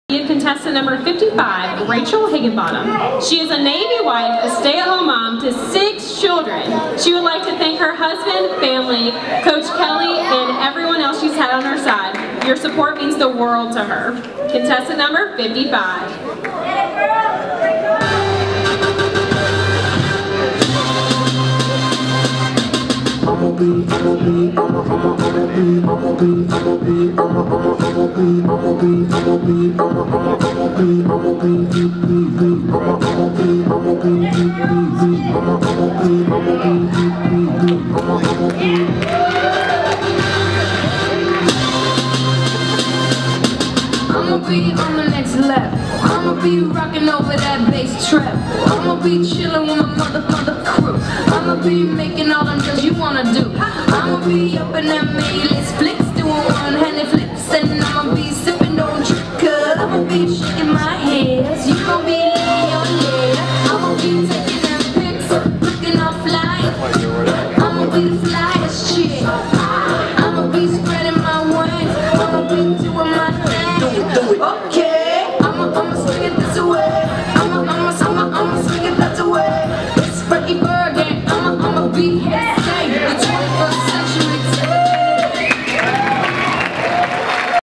Contestant number 55, Rachel Higginbottom. She is a Navy wife, a stay-at-home mom to 6 children. She would like to thank her husband, family, Coach Kelly, and everyone else she's had on her side. Your support means the world to her. Contestant number 55. I'ma be on the next level. I'ma be rocking over that bass treble. I'ma be chilling with my mother crew. I'ma be making all them deals you wanna do. I'ma be up in that Mayless flicks, doing one-handed flips, and I'ma be sipping on drink, 'cause I'ma be shaking my